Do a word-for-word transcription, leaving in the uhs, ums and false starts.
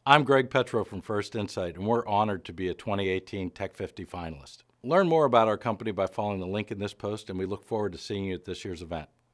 I'm Greg Petro from First Insight, and we're honored to be a twenty eighteen Tech fifty finalist. Learn more about our company by following the link in this post, and we look forward to seeing you at this year's event.